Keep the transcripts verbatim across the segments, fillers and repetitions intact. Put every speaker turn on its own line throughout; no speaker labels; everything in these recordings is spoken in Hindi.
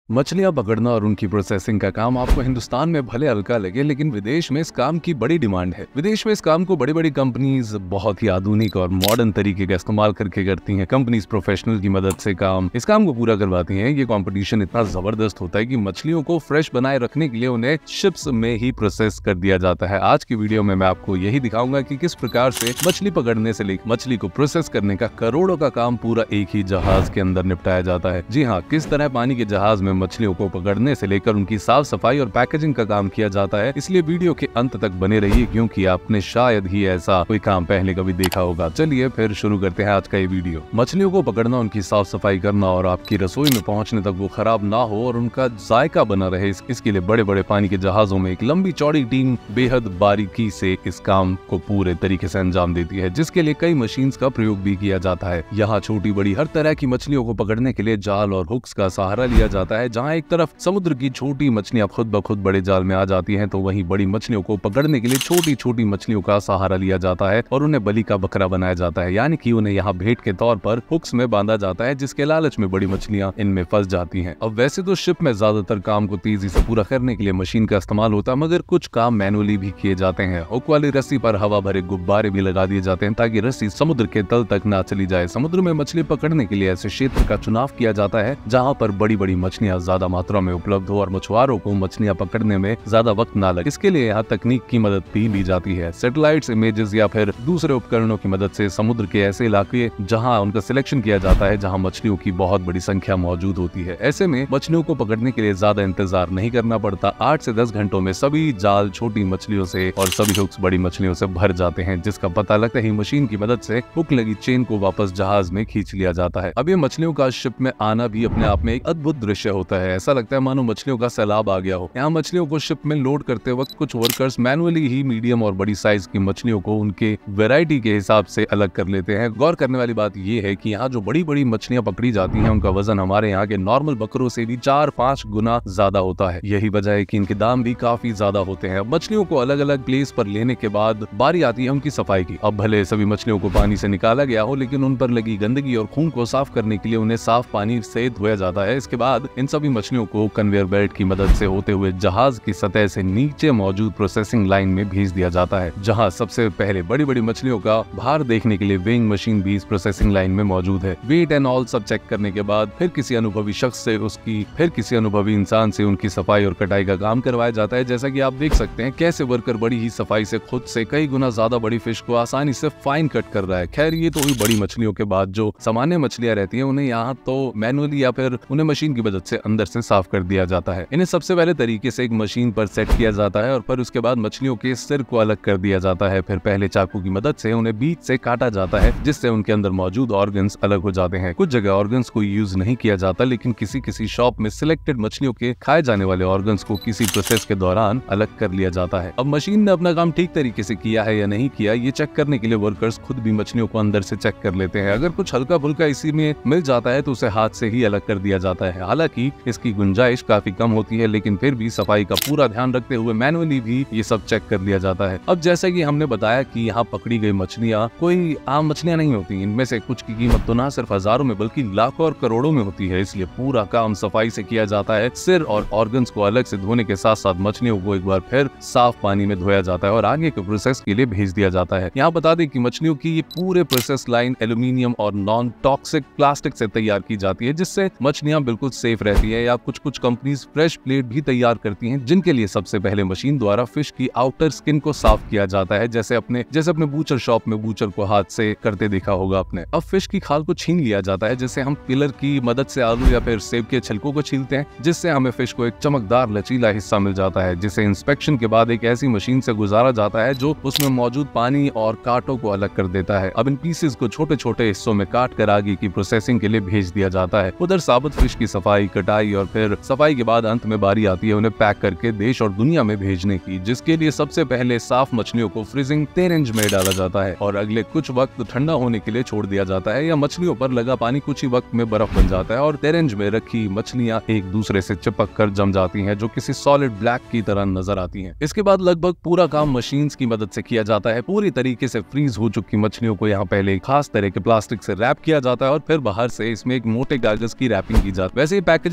मछलियां पकड़ना और उनकी प्रोसेसिंग का काम आपको हिंदुस्तान में भले हल्का लगे, लेकिन विदेश में इस काम की बड़ी डिमांड है। विदेश में इस काम को बड़ी बड़ी कंपनीज बहुत ही आधुनिक और मॉडर्न तरीके का इस्तेमाल करके करती हैं। कंपनीज प्रोफेशनल की मदद से काम इस काम को पूरा करवाती हैं। ये कंपटीशन इतना जबरदस्त होता है कि मछलियों को फ्रेश बनाए रखने के लिए उन्हें शिप्स में ही प्रोसेस कर दिया जाता है। आज की वीडियो में मैं आपको यही दिखाऊंगा कि किस प्रकार से मछली पकड़ने से लेकर मछली को प्रोसेस करने का करोड़ों का काम पूरा एक ही जहाज के अंदर निपटाया जाता है। जी हाँ, किस तरह पानी के जहाज में मछलियों को पकड़ने से लेकर उनकी साफ सफाई और पैकेजिंग का काम किया जाता है। इसलिए वीडियो के अंत तक बने रहिए, क्योंकि आपने शायद ही ऐसा कोई काम पहले कभी देखा होगा। चलिए फिर शुरू करते हैं आज का ये वीडियो। मछलियों को पकड़ना, उनकी साफ सफाई करना और आपकी रसोई में पहुंचने तक वो खराब ना हो और उनका जायका बना रहे, इसके लिए बड़े बड़े पानी के जहाजों में एक लंबी चौड़ी टीम बेहद बारीकी से इस काम को पूरे तरीके से अंजाम देती है, जिसके लिए कई मशीन्स का प्रयोग भी किया जाता है। यहाँ छोटी बड़ी हर तरह की मछलियों को पकड़ने के लिए जाल और हुक्स का सहारा लिया जाता है। जहाँ एक तरफ समुद्र की छोटी मछलियां खुद ब खुद बड़े जाल में आ जाती हैं, तो वहीं बड़ी मछलियों को पकड़ने के लिए छोटी छोटी मछलियों का सहारा लिया जाता है और उन्हें बलि का बकरा बनाया जाता है, यानी कि उन्हें यहाँ भेंट के तौर पर हुक्स में बांधा जाता है, जिसके लालच में बड़ी मछलियां इनमें फंस जाती हैं। अब वैसे तो शिप में ज्यादातर काम को तेजी से पूरा करने के लिए मशीन का इस्तेमाल होता है, मगर कुछ काम मैनुअली भी किए जाते हैं। हुक वाली रस्सी पर हवा भरे गुब्बारे भी लगा दिए जाते हैं ताकि रस्सी समुद्र के तल तक ना चली जाए। समुद्र में मछली पकड़ने के लिए ऐसे क्षेत्र का चुनाव किया जाता है जहाँ पर बड़ी बड़ी मछलियां ज्यादा मात्रा में उपलब्ध हो और मछुआरों को मछलियां पकड़ने में ज्यादा वक्त ना लगे। इसके लिए यहाँ तकनीक की मदद भी ली जाती है। सैटेलाइट्स, इमेजेस या फिर दूसरे उपकरणों की मदद से समुद्र के ऐसे इलाके जहाँ उनका सिलेक्शन किया जाता है जहाँ मछलियों की बहुत बड़ी संख्या मौजूद होती है। ऐसे में मछलियों को पकड़ने के लिए ज्यादा इंतजार नहीं करना पड़ता। आठ से दस घंटों में सभी जाल छोटी मछलियों से और सभी हुक्स बड़ी मछलियों से भर जाते हैं, जिसका पता लगता ही मशीन की मदद से हुक लगी चेन को वापस जहाज में खींच लिया जाता है। अब ये मछलियों का शिप में आना भी अपने आप में एक अद्भुत दृश्य होता है। ऐसा लगता है मानो मछलियों का सैलाब आ गया हो। यहाँ मछलियों को शिप में लोड करते वक्त कुछ वर्कर्स मैनुअली ही मीडियम और बड़ी साइज की मछलियों को उनके वैरायटी के हिसाब से अलग कर लेते हैं। गौर करने वाली बात यह है कि यहाँ जो बड़ी बड़ी मछलियां पकड़ी जाती हैं, उनका वजन हमारे यहाँ के नॉर्मल बकरों से भी चार पाँच गुना ज्यादा होता है। यही वजह है कि इनके दाम भी काफी ज्यादा होते हैं। मछलियों को अलग अलग प्लेस पर लेने के बाद बारी आती है उनकी सफाई की। अब भले सभी मछलियों को पानी से निकाला गया हो, लेकिन उन पर लगी गंदगी और खून को साफ करने के लिए उन्हें साफ पानी से धोया जाता है। इसके बाद इन सभी मछलियों को कन्वेयर बेल्ट की मदद से होते हुए जहाज की सतह से नीचे मौजूद प्रोसेसिंग लाइन में भेज दिया जाता है, जहां सबसे पहले बड़ी बड़ी मछलियों का भार देखने के लिए वेइंग मशीन भी इस प्रोसेसिंग लाइन में मौजूद है। वेट एंड ऑल सब चेक करने के बाद फिर किसी अनुभवी शख्स से उसकी फिर किसी अनुभवी इंसान से उनकी सफाई और कटाई का काम करवाया जाता है। जैसा कि आप देख सकते हैं कैसे वर्कर बड़ी ही सफाई से खुद से कई गुना ज्यादा बड़ी फिश को आसानी से फाइन कट कर रहा है। खैर, ये तो हुई बड़ी मछलियों के बाद जो सामान्य मछलियां रहती हैं, उन्हें यहाँ तो मैनुअली या फिर उन्हें मशीन की मदद से अंदर से साफ कर दिया जाता है। इन्हें सबसे पहले तरीके से एक मशीन पर सेट किया जाता है और फिर उसके बाद मछलियों के सिर को अलग कर दिया जाता है। फिर पहले चाकू की मदद से उन्हें बीच से काटा जाता है, जिससे उनके अंदर मौजूद ऑर्गन्स अलग हो जाते हैं। कुछ जगह ऑर्गन्स को यूज नहीं किया जाता, लेकिन किसी किसी शॉप में सिलेक्टेड मछलियों के खाए जाने वाले ऑर्गन्स को किसी प्रोसेस के दौरान अलग कर लिया जाता है। अब मशीन ने अपना काम ठीक तरीके से किया है या नहीं किया, ये चेक करने के लिए वर्कर्स खुद भी मछलियों को अंदर से चेक कर लेते हैं। अगर कुछ हल्का फुल्का इसी में मिल जाता है तो उसे हाथ से ही अलग कर दिया जाता है। हालांकि इसकी गुंजाइश काफी कम होती है, लेकिन फिर भी सफाई का पूरा ध्यान रखते हुए मैनुअली भी ये सब चेक कर लिया जाता है। अब जैसा कि हमने बताया कि यहाँ पकड़ी गई मछलियाँ कोई आम मछलियाँ नहीं होती। इनमें से कुछ की कीमत तो ना सिर्फ हजारों में बल्कि लाखों और करोड़ों में होती है। इसलिए पूरा काम सफाई से किया जाता है। सिर और ऑर्गन्स को अलग से धोने के साथ साथ मछलियों को एक बार फिर साफ पानी में धोया जाता है और आगे के प्रोसेस के लिए भेज दिया जाता है। यहाँ बता दें कि मछलियों की ये पूरे प्रोसेस लाइन एल्यूमिनियम और नॉन टॉक्सिक प्लास्टिक से तैयार की जाती है, जिससे मछलियाँ बिल्कुल सेफ रहती है। या कुछ कुछ कंपनीज फ्रेश प्लेट भी तैयार करती हैं, जिनके लिए सबसे पहले मशीन द्वारा फिश की आउटर स्किन को साफ किया जाता है, जैसे अपने जैसे अपने बूचर शॉप में बूचर को हाथ से करते देखा होगा आपने। अब फिश की खाल को छीन लिया जाता है, जैसे हम पिलर की मदद से आलू या फिर सेब के छिलकों को छीलते हैं, जिससे हमें फिश को एक चमकदार लचीला हिस्सा मिल जाता है, जिसे इंस्पेक्शन के बाद एक ऐसी मशीन से गुजारा जाता है जो उसमें मौजूद पानी और कांटों को अलग कर देता है। अब इन पीसेस को छोटे छोटे हिस्सों में काट कर आगे की प्रोसेसिंग के लिए भेज दिया जाता है। उधर साबुत फिश की सफाई, कटाई और फिर सफाई के बाद अंत में बारी आती है उन्हें पैक करके देश और दुनिया में भेजने की, जिसके लिए सबसे पहले साफ मछलियों को फ्रीजिंग तेरेंज में डाला जाता है और अगले कुछ वक्त ठंडा होने के लिए छोड़ दिया जाता है। या मछलियों पर लगा पानी कुछ ही वक्त में बर्फ बन जाता है और तेरेंज में रखी मछलियां एक दूसरे से चिपक कर जम जाती हैं, जो किसी सॉलिड ब्लैक की तरह नजर आती हैं। इसके बाद लगभग पूरा काम मशीन्स की मदद से किया जाता है। पूरी तरीके से फ्रीज हो चुकी मछलियों को यहाँ पहले खास तरह के प्लास्टिक से रैप किया जाता है और फिर बाहर से इसमें एक मोटे कागज की रैपिंग की जाती है। वैसे ही पैकेजिंग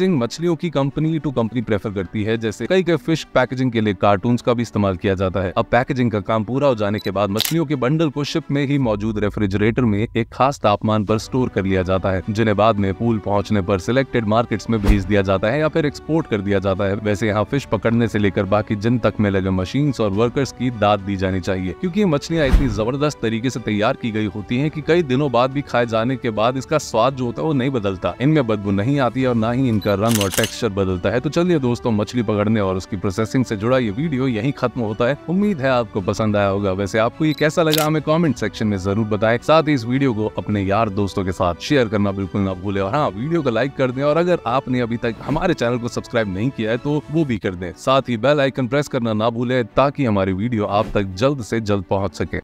पैकेजिंग मछलियों की कंपनी टू कंपनी प्रेफर करती है। जैसे कई कई फिश पैकेजिंग के लिए कार्टून्स का भी इस्तेमाल किया जाता है। अब पैकेजिंग का काम पूरा हो जाने के बाद मछलियों के बंडल को शिप में ही मौजूद रेफ्रिजरेटर में एक खास तापमान पर स्टोर कर लिया जाता है, जिन्हें बाद में पूल पहुंचने पर सिलेक्टेड मार्केट्स में भेज दिया जाता है या फिर एक्सपोर्ट कर दिया जाता है। वैसे यहाँ फिश पकड़ने से लेकर बाकी जिन तक में लगे मशीन्स और वर्कर्स की दाद दी जानी चाहिए, क्योंकि ये मछलियाँ इतनी जबरदस्त तरीके से तैयार की गई होती हैं कि कई दिनों बाद भी खाए जाने के बाद इसका स्वाद जो होता है वो नहीं बदलता। इनमें बदबू नहीं आती है और ना ही इनका रंग और टेक्सचर बदलता है। तो चलिए दोस्तों, मछली पकड़ने और उसकी प्रोसेसिंग से जुड़ा ये वीडियो यहीं खत्म होता है। उम्मीद है आपको पसंद आया होगा। वैसे आपको ये कैसा लगा हमें कमेंट सेक्शन में जरूर बताएं। साथ ही इस वीडियो को अपने यार दोस्तों के साथ शेयर करना बिल्कुल ना भूलें और हाँ, वीडियो को लाइक कर दें और अगर आपने अभी तक हमारे चैनल को सब्सक्राइब नहीं किया है तो वो भी कर दें। साथ ही बेल आइकन प्रेस करना ना भूलें ताकि हमारी वीडियो आप तक जल्द से जल्द पहुंच सके।